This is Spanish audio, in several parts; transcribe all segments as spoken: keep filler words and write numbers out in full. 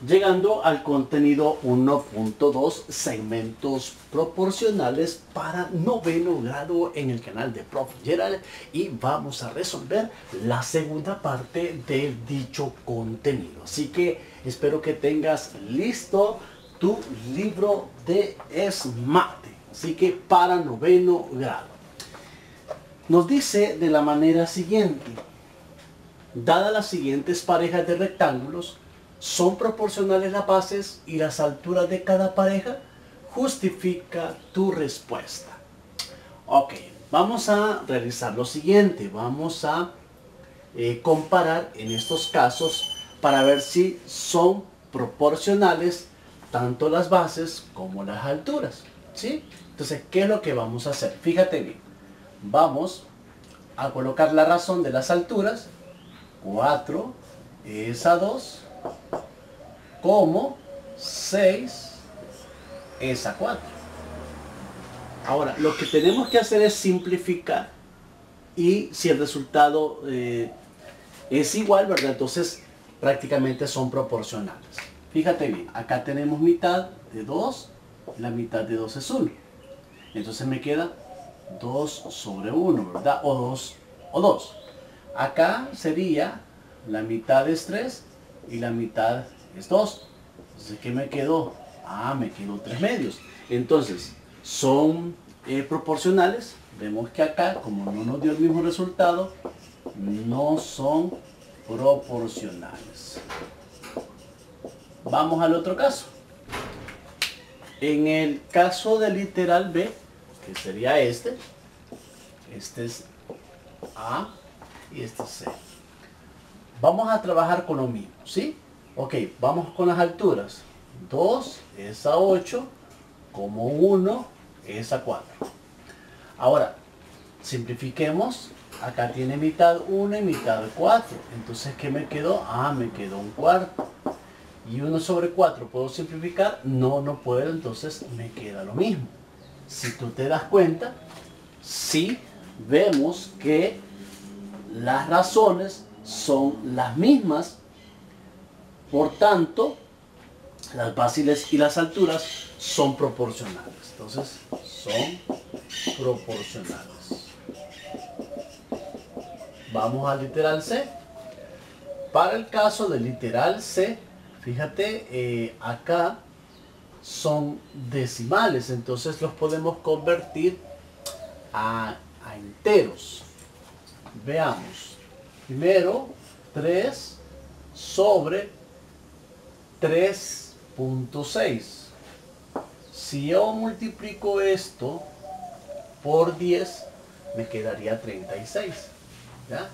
llegando al contenido uno punto dos, segmentos proporcionales para noveno grado en el canal de Prof Gerald, y vamos a resolver la segunda parte de dicho contenido. Así que espero que tengas listo tu libro de SMATE, así que para noveno grado. Nos dice de la manera siguiente: dadas las siguientes parejas de rectángulos, ¿son proporcionales las bases y las alturas de cada pareja? Justifica tu respuesta. Ok, vamos a realizar lo siguiente. Vamos a eh, comparar en estos casos para ver si son proporcionales tanto las bases como las alturas, ¿sí? Entonces, ¿qué es lo que vamos a hacer? Fíjate bien. Vamos a colocar la razón de las alturas. cuatro es a dos, como seis es a cuatro. Ahora, lo que tenemos que hacer es simplificar, y si el resultado eh, es igual, ¿verdad? Entonces prácticamente son proporcionales. Fíjate bien, acá tenemos mitad de dos, la mitad de dos es uno. Entonces me queda dos sobre uno, ¿verdad? O dos, o dos. Acá sería la mitad es tres y la mitad es dos. Entonces, ¿qué me quedó? Ah, me quedó tres medios. Entonces, son eh, proporcionales. Vemos que acá, como no nos dio el mismo resultado, no son proporcionales. Vamos al otro caso. En el caso del literal B, que sería este, este es A y este es C. Vamos a trabajar con lo mismo, ¿sí? Ok, vamos con las alturas. dos es a ocho, como uno es a cuatro. Ahora, simplifiquemos. Acá tiene mitad uno y mitad cuatro. Entonces, ¿qué me quedó? Ah, me quedó un cuarto. Y uno sobre cuatro, ¿puedo simplificar? No, no puedo, entonces me queda lo mismo. Si tú te das cuenta, sí vemos que las razones son las mismas, por tanto, las bases y las alturas son proporcionales. Entonces, son proporcionales. Vamos al literal C. Para el caso del literal C, fíjate, eh, acá son decimales, entonces los podemos convertir a, a enteros. Veamos. Primero, tres sobre tres punto seis. Si yo multiplico esto por diez, me quedaría treinta y seis. ¿Ya?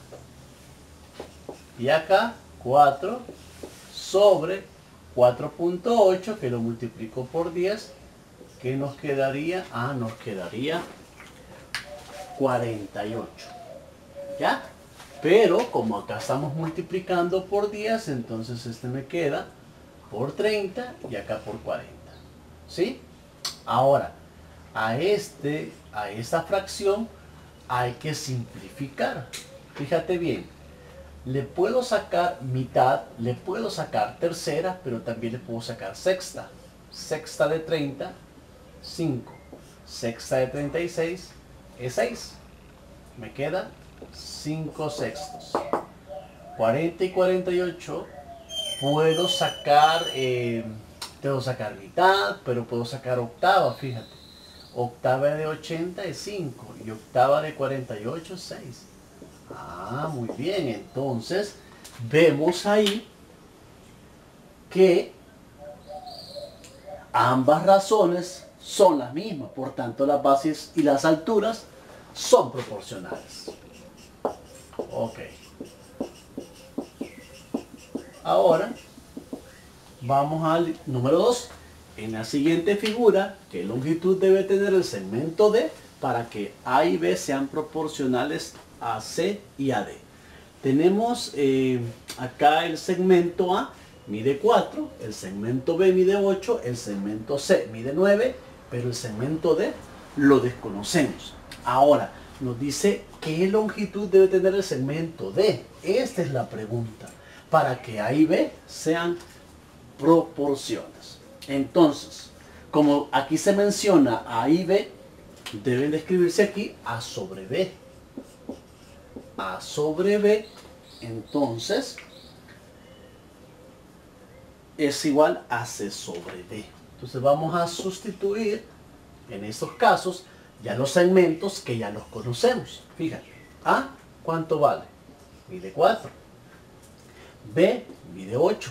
Y acá, cuatro sobre cuatro punto ocho, que lo multiplico por diez, ¿qué nos quedaría? Ah, nos quedaría cuarenta y ocho. ¿Ya? Pero como acá estamos multiplicando por diez, entonces este me queda por treinta y acá por cuarenta. ¿Sí? Ahora, a, este, a esta fracción hay que simplificar. Fíjate bien. Le puedo sacar mitad, le puedo sacar tercera, pero también le puedo sacar sexta. Sexta de treinta, cinco. Sexta de treinta y seis es seis. Me queda cinco sextos. cuarenta y cuarenta y ocho, puedo sacar, eh, puedo sacar mitad, pero puedo sacar octava, fíjate. Octava de ochenta es cinco y octava de cuarenta y ocho es seis. Ah, muy bien. Entonces, vemos ahí que ambas razones son las mismas. Por tanto, las bases y las alturas son proporcionales. Ok. Ahora, vamos al número dos. En la siguiente figura, ¿qué longitud debe tener el segmento D para que A y B sean proporcionales a C y a D? Tenemos eh, acá el segmento A mide cuatro, el segmento B mide ocho, el segmento C mide nueve, pero el segmento D lo desconocemos. Ahora, nos dice qué longitud debe tener el segmento D. Esta es la pregunta, para que A y B sean proporciones. Entonces, como aquí se menciona A y B, deben de escribirse aquí A sobre B. A sobre B, entonces, es igual a C sobre D. Entonces vamos a sustituir, en estos casos, ya los segmentos que ya los conocemos. Fíjate, A, ¿cuánto vale? Mide cuatro. B, mide ocho.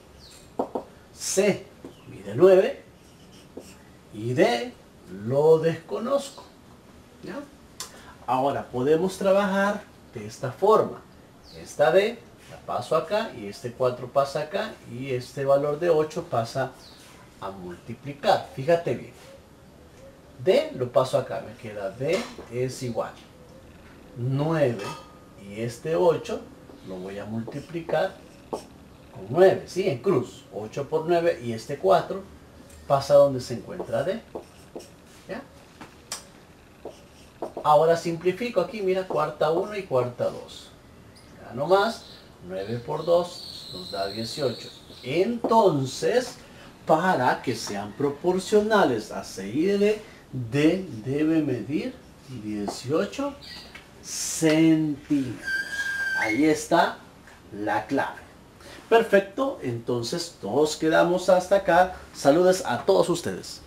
C, mide nueve. Y D, lo desconozco. ¿Ya? Ahora podemos trabajar de esta forma. Esta D la paso acá y este cuatro pasa acá y este valor de ocho pasa a multiplicar. Fíjate bien. D lo paso acá, me queda D es igual nueve y este ocho lo voy a multiplicar con nueve, ¿sí? En cruz. ocho por nueve y este cuatro pasa donde se encuentra D. ¿Ya? Ahora simplifico aquí, mira, cuarta uno y cuarta dos. Ya no más, nueve por dos nos da dieciocho. Entonces, para que sean proporcionales a C y D, D debe medir dieciocho centímetros. Ahí está la clave. Perfecto, entonces todos quedamos hasta acá. Saludos a todos ustedes.